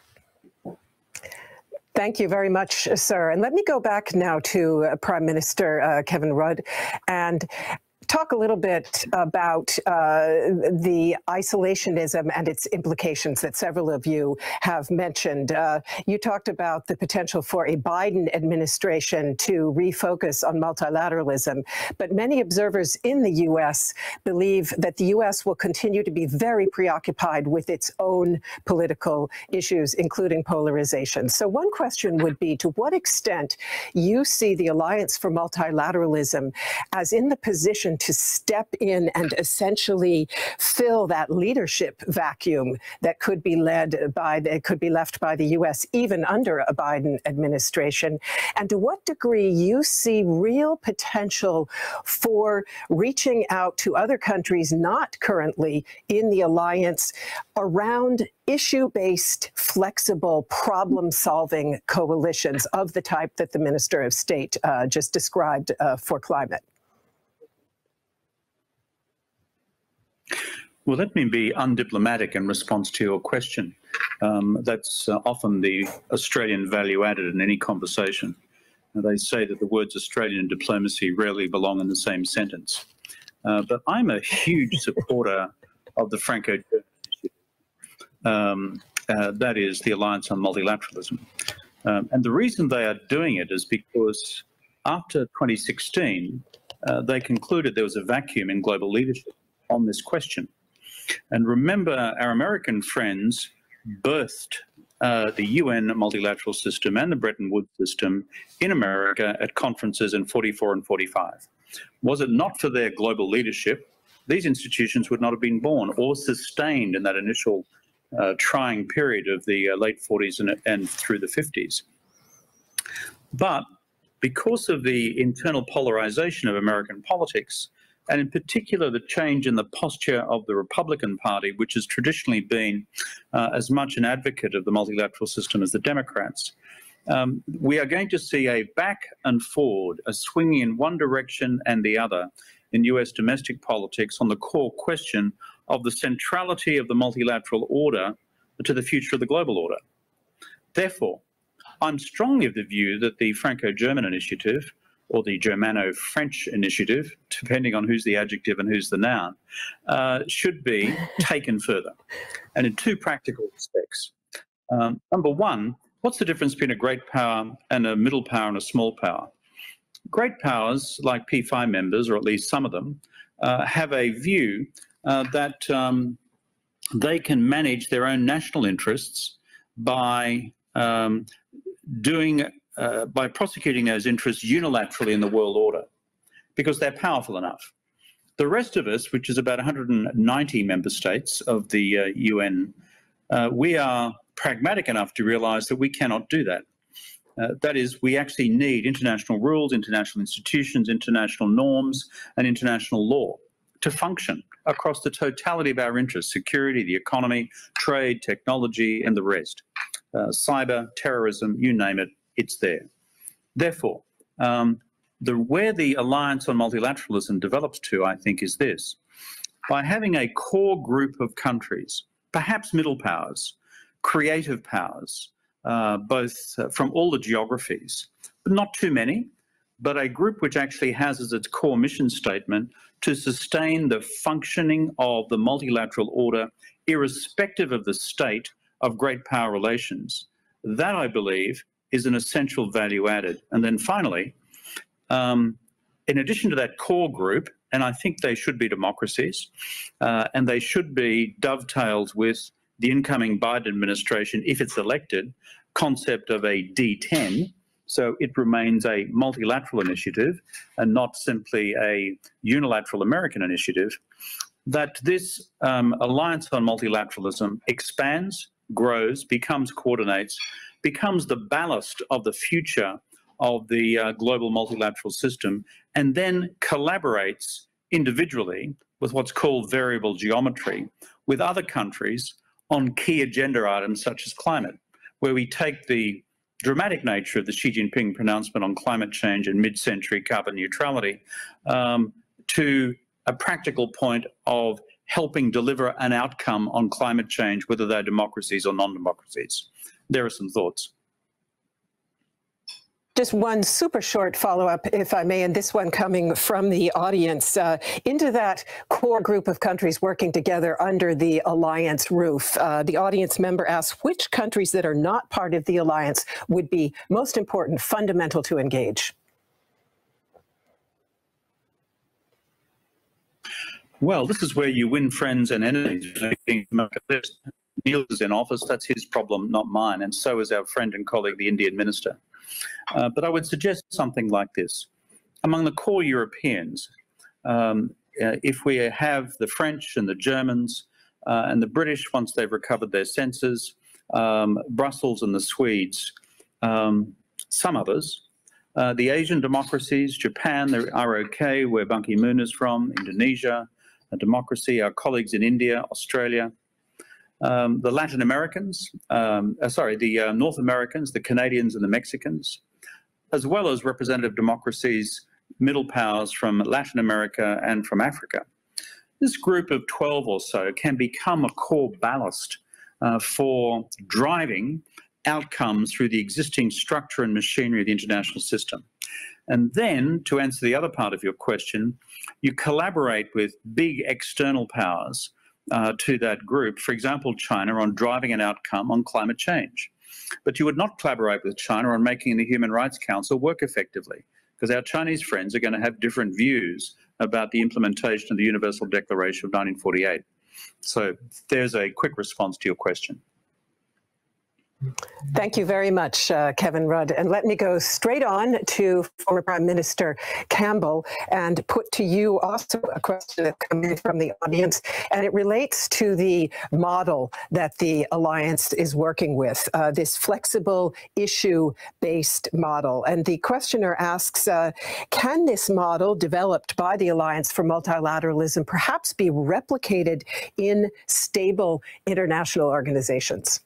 Thank you very much, sir. And let me go back now to uh, Prime Minister uh, Kevin Rudd and talk a little bit about uh, the isolationism and its implications that several of you have mentioned. Uh, you talked about the potential for a Biden administration to refocus on multilateralism, but many observers in the U S believe that the U S will continue to be very preoccupied with its own political issues, including polarization. So one question would be, to what extent you see the Alliance for Multilateralism as in the position to step in and essentially fill that leadership vacuum that could be led by, that could be left by the U S even under a Biden administration, and to what degree you see real potential for reaching out to other countries not currently in the alliance around issue-based, flexible, problem-solving coalitions of the type that the Minister of State uh, just described uh, for climate. Well, let me be undiplomatic in response to your question. Um, that's uh, often the Australian value added in any conversation. And they say that the words Australian and diplomacy rarely belong in the same sentence. Uh, but I'm a huge supporter of the Franco-German initiative. Um, uh, that is the Alliance on Multilateralism. Um, and the reason they are doing it is because after twenty sixteen, uh, they concluded there was a vacuum in global leadership on this question. And remember, our American friends birthed uh, the U N multilateral system and the Bretton Woods system in America at conferences in forty-four and forty-five. Was it not for their global leadership, these institutions would not have been born or sustained in that initial uh, trying period of the uh, late forties and, and through the fifties. But because of the internal polarization of American politics, and in particular the change in the posture of the Republican Party, which has traditionally been uh, as much an advocate of the multilateral system as the Democrats, um, we are going to see a back and forward, a swinging in one direction and the other in U S domestic politics on the core question of the centrality of the multilateral order to the future of the global order. Therefore, I'm strongly of the view that the Franco-German initiative, or the Germano-French initiative, depending on who's the adjective and who's the noun, uh, should be taken further, and in two practical respects. Um, number one, what's the difference between a great power and a middle power and a small power? Great powers, like P five members, or at least some of them, uh, have a view uh, that um, they can manage their own national interests by um, doing Uh, by prosecuting those interests unilaterally in the world order, because they're powerful enough. The rest of us, which is about one hundred ninety member states of the uh, U N, uh, we are pragmatic enough to realise that we cannot do that. Uh, that is, we actually need international rules, international institutions, international norms, and international law to function across the totality of our interests: security, the economy, trade, technology, and the rest. Uh, cyber, terrorism, you name it. It's there. Therefore, um, the, where the Alliance on Multilateralism develops to, I think, is this. By having a core group of countries, perhaps middle powers, creative powers, uh, both uh, from all the geographies, but not too many, but a group which actually has as its core mission statement to sustain the functioning of the multilateral order, irrespective of the state of great power relations. That, I believe, is an essential value added. And then finally, um, in addition to that core group, and I think they should be democracies, uh, and they should be dovetailed with the incoming Biden administration, if it's elected, concept of a D ten, so it remains a multilateral initiative and not simply a unilateral American initiative, that this um, alliance on multilateralism expands, grows, becomes coordinates, becomes the ballast of the future of the uh, global multilateral system, and then collaborates individually with what's called variable geometry with other countries on key agenda items such as climate, where we take the dramatic nature of the Xi Jinping pronouncement on climate change and mid-century carbon neutrality um, to a practical point of helping deliver an outcome on climate change, whether they're democracies or non-democracies. There are some thoughts. Just one super short follow-up, if I may, and this one coming from the audience. Uh, into that core group of countries working together under the alliance roof, uh, the audience member asks which countries that are not part of the alliance would be most important, fundamental to engage? Well, this is where you win friends and enemies. Niels is in office, that's his problem, not mine, and so is our friend and colleague, the Indian minister. Uh, but I would suggest something like this. Among the core Europeans, um, uh, if we have the French and the Germans uh, and the British, once they've recovered their senses, um, Brussels and the Swedes, um, some others, uh, the Asian democracies, Japan, the R O K, where Ban Ki-moon is from, Indonesia, a democracy, our colleagues in India, Australia, um, the Latin Americans, um, uh, sorry, the uh, North Americans, the Canadians and the Mexicans, as well as representative democracies, middle powers from Latin America and from Africa. This group of twelve or so can become a core ballast uh, for driving outcomes through the existing structure and machinery of the international system. And then, to answer the other part of your question, you collaborate with big external powers uh, to that group, for example, China, on driving an outcome on climate change. But you would not collaborate with China on making the Human Rights Council work effectively, because our Chinese friends are going to have different views about the implementation of the Universal Declaration of nineteen forty-eight. So there's a quick response to your question. Thank you very much, uh, Kevin Rudd. And let me go straight on to former Prime Minister Campbell and put to you also a question that comes in from the audience, and it relates to the model that the Alliance is working with, uh, this flexible issue-based model. And the questioner asks, uh, can this model developed by the Alliance for Multilateralism perhaps be replicated in stable international organizations?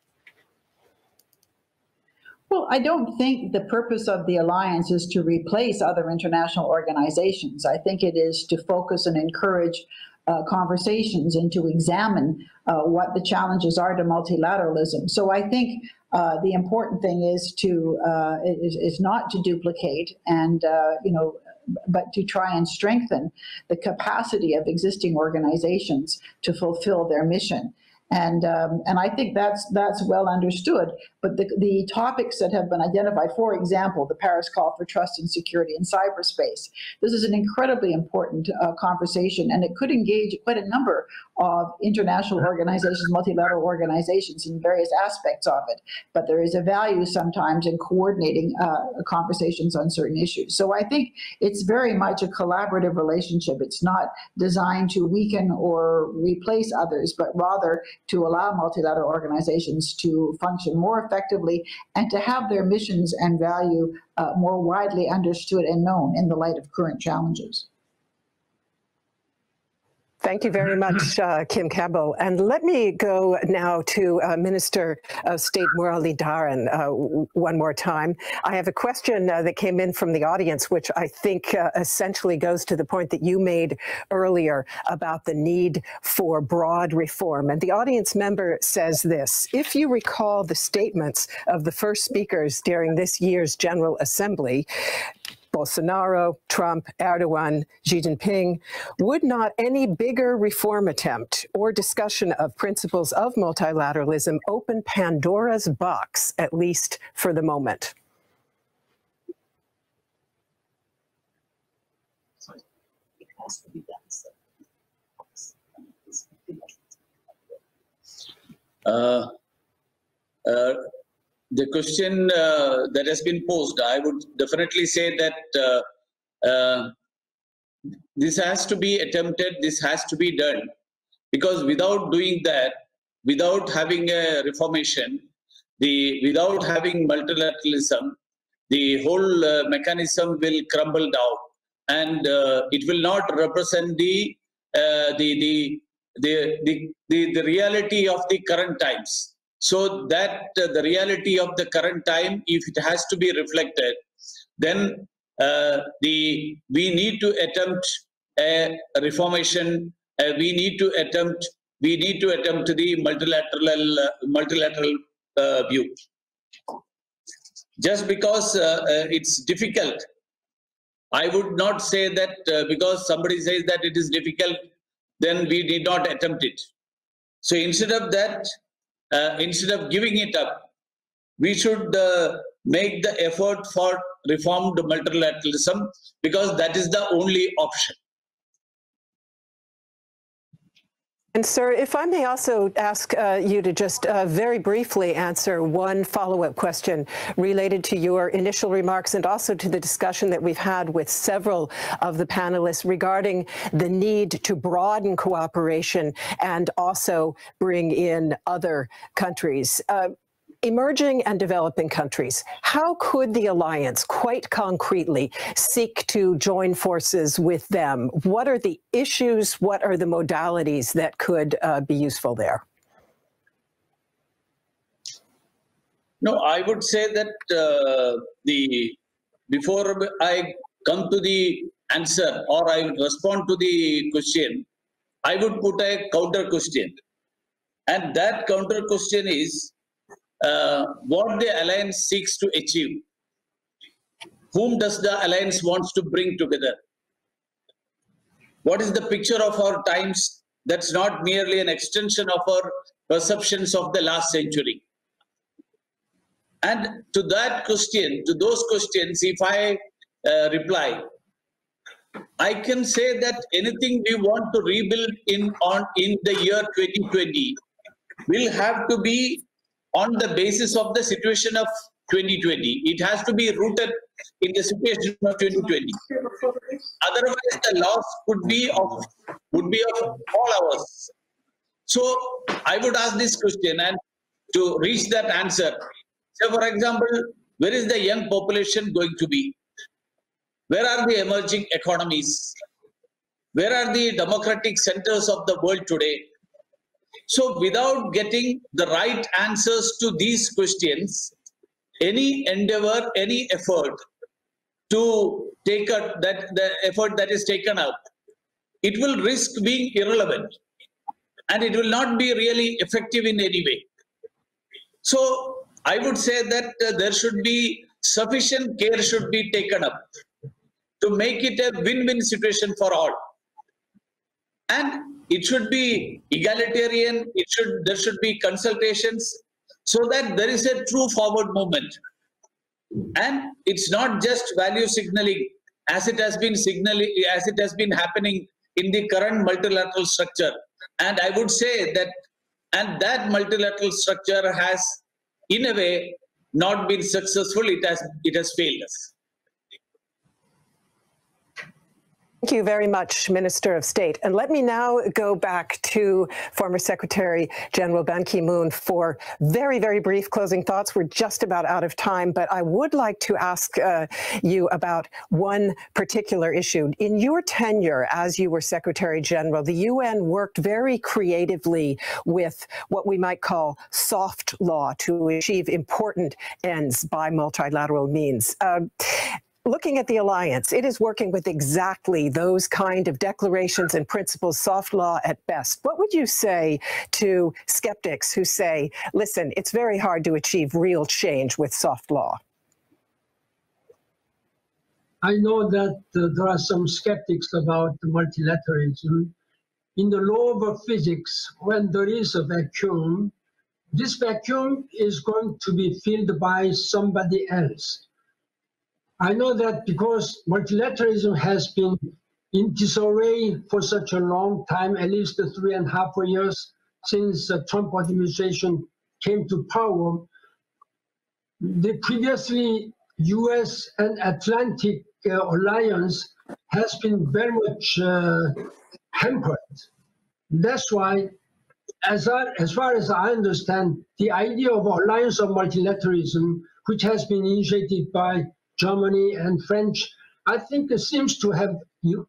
Well, I don't think the purpose of the alliance is to replace other international organizations. I think it is to focus and encourage uh, conversations and to examine uh, what the challenges are to multilateralism. So I think uh, the important thing is to uh, is, is not to duplicate and uh, you know, but to try and strengthen the capacity of existing organizations to fulfill their mission. And um, and I think that's that's well understood. But the the topics that have been identified, for example, the Paris Call for Trust and Security in Cyberspace, this is an incredibly important uh, conversation, and it could engage quite a number of international organizations, multilateral organizations, in various aspects of it. But there is a value sometimes in coordinating uh, conversations on certain issues. So I think it's very much a collaborative relationship. It's not designed to weaken or replace others, but rather to allow multilateral organizations to function more effectively and to have their missions and value uh, more widely understood and known in the light of current challenges. Thank you very much, uh, Kim Campbell. And let me go now to uh, Minister of State Muraleedharan uh, one more time. I have a question uh, that came in from the audience, which I think uh, essentially goes to the point that you made earlier about the need for broad reform. And the audience member says this: if you recall the statements of the first speakers during this year's General Assembly, Bolsonaro, Trump, Erdogan, Xi Jinping. Would not any bigger reform attempt or discussion of principles of multilateralism open Pandora's box, at least for the moment? Uh, uh, the question uh, that has been posed, I would definitely say that uh, uh, this has to be attempted, this has to be done, because without doing that, without having a reformation, the without having multilateralism, the whole uh, mechanism will crumble down, and uh, it will not represent the uh, the, the the the the the reality of the current times. So that uh, the reality of the current time, if it has to be reflected, then uh, the we need to attempt a reformation. Uh, we need to attempt. We need to attempt the multilateral uh, multilateral uh, view. Just because uh, uh, it's difficult, I would not say that uh, because somebody says that it is difficult, then we did not attempt it. So instead of that, uh, instead of giving it up, we should uh, make the effort for reformed multilateralism, because that is the only option. And sir, if I may also ask uh, you to just uh, very briefly answer one follow-up question related to your initial remarks and also to the discussion that we've had with several of the panelists regarding the need to broaden cooperation and also bring in other countries. Uh, Emerging and developing countries, how could the alliance quite concretely seek to join forces with them? What are the issues? What are the modalities that could uh, be useful there? No, I would say that uh, the before I come to the answer or I would respond to the question, I would put a counter question. And that counter question is, Uh, what the alliance seeks to achieve. Whom does the alliance wants to bring together? What is the picture of our times that's not merely an extension of our perceptions of the last century? And to that question, to those questions, if I uh, reply, I can say that anything we want to rebuild in, on, in the year twenty twenty will have to be on the basis of the situation of twenty twenty. It has to be rooted in the situation of twenty twenty. Otherwise, the loss could be of would be of all ours. So I would ask this question, and to reach that answer, so for example, where is the young population going to be? Where are the emerging economies? Where are the democratic centers of the world today? So without getting the right answers to these questions, any endeavor, any effort to take up that the effort that is taken up, it will risk being irrelevant, and it will not be really effective in any way. So I would say that uh, there should be sufficient care should be taken up to make it a win-win situation for all. And it should be egalitarian, it should, there should be consultations so that there is a true forward movement. And it's not just value signaling as it has been signaling, as it has been happening in the current multilateral structure. And I would say that, and that multilateral structure has, in a way, not been successful, it has, it has failed us. Thank you very much, Minister of State. And let me now go back to former Secretary General Ban Ki-moon for very, very brief closing thoughts. We're just about out of time, but I would like to ask uh, you about one particular issue. In your tenure as you were Secretary General, the U N worked very creatively with what we might call soft law to achieve important ends by multilateral means. Uh, Looking at the alliance, it is working with exactly those kind of declarations and principles, soft law at best. What would you say to skeptics who say, listen, it's very hard to achieve real change with soft law? I know that uh, there are some skeptics about multilateralism. In the law of physics, when there is a vacuum, this vacuum is going to be filled by somebody else. I know that because multilateralism has been in disarray for such a long time, at least three and a half years since the Trump administration came to power, the previously U S and Atlantic uh, alliance has been very much uh, hampered. That's why, as, I, as far as I understand, the idea of alliance of multilateralism, which has been initiated by Germany and French, I think it seems to have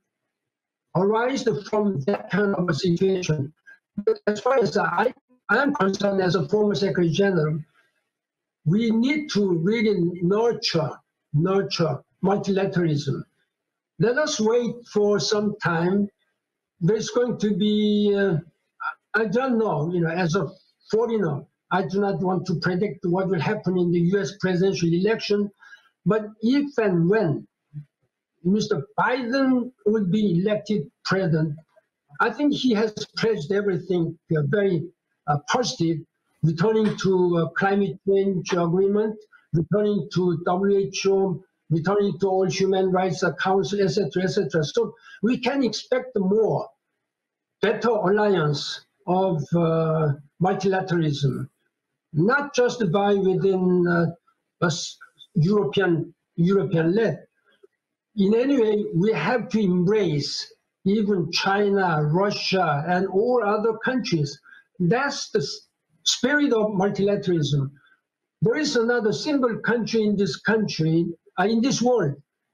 arisen from that kind of a situation. But as far as I, I am concerned, as a former Secretary General, we need to really nurture, nurture multilateralism. Let us wait for some time. There's going to be, uh, I don't know, you know, as a foreigner, I do not want to predict what will happen in the U S presidential election, but if and when Mister Biden would be elected president, I think he has pledged everything uh, very uh, positive, returning to uh, climate change agreement, returning to W H O, returning to all human rights council, et cetera, et cetera. So we can expect more, better alliance of uh, multilateralism, not just by within uh, us European European led. In any way, we have to embrace even China, Russia, and all other countries. That's the spirit of multilateralism. There is another single country in this country, uh, in this world,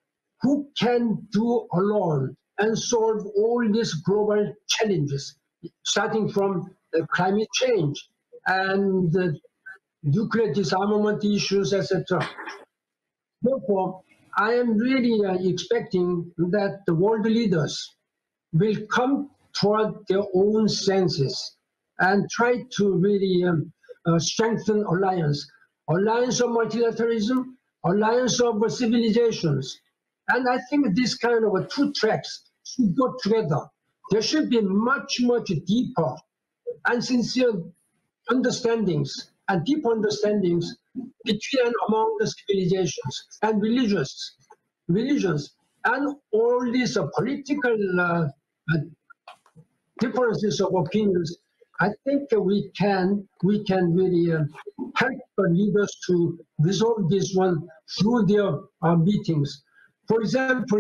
who can do alone and solve all these global challenges, starting from uh, climate change and uh, nuclear disarmament issues, et cetera. Therefore, I am really uh, expecting that the world leaders will come toward their own senses and try to really um, uh, strengthen alliance. Alliance of multilateralism, alliance of civilizations. And I think this kind of uh, two tracks should go together. There should be much, much deeper and sincere understandings and deep understandings between and among the civilizations and religious, religions, and all these uh, political uh, uh, differences of opinions. I think uh, we can we can really uh, help the leaders to resolve this one through their uh, meetings. For example,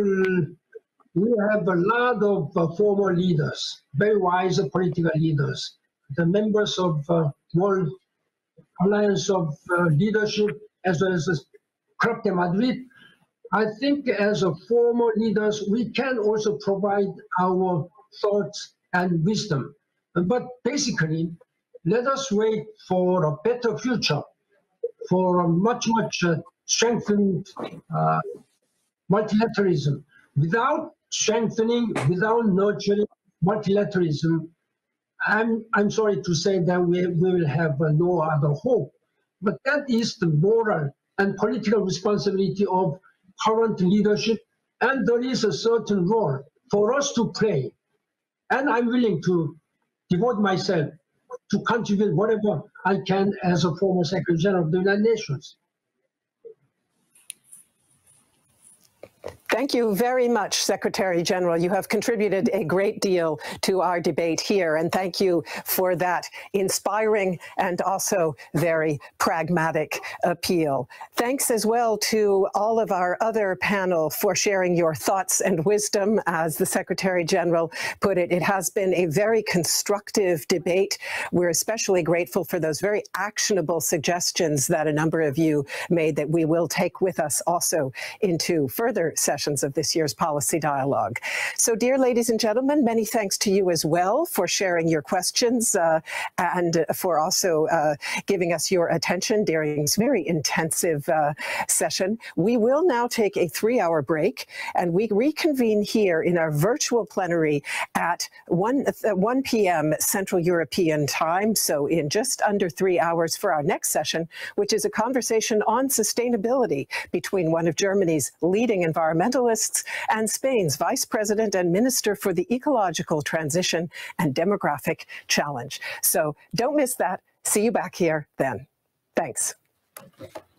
we have a lot of uh, former leaders, very wise political leaders, the members of uh, World Alliance of uh, Leadership, as well as the Club de Madrid. I think as a former leaders, we can also provide our thoughts and wisdom. But basically, let us wait for a better future, for a much, much uh, strengthened uh, multilateralism. Without strengthening, without nurturing multilateralism, I'm, I'm sorry to say that we, we will have uh, no other hope. But that is the moral and political responsibility of current leadership, and there is a certain role for us to play. And I'm willing to devote myself to contribute whatever I can as a former Secretary General of the United Nations. Thank you very much, Secretary General. You have contributed a great deal to our debate here, and thank you for that inspiring and also very pragmatic appeal. Thanks as well to all of our other panel for sharing your thoughts and wisdom. As the Secretary General put it, it has been a very constructive debate. We're especially grateful for those very actionable suggestions that a number of you made that we will take with us also into further sessions of this year's policy dialogue. So, dear ladies and gentlemen, many thanks to you as well for sharing your questions uh, and for also uh, giving us your attention during this very intensive uh, session. We will now take a three-hour break, and we reconvene here in our virtual plenary at one p m Central European Time, so in just under three hours for our next session, which is a conversation on sustainability between one of Germany's leading environmental environmentalists, and Spain's Vice President and Minister for the Ecological Transition and Demographic Challenge. So don't miss that. See you back here then. Thanks.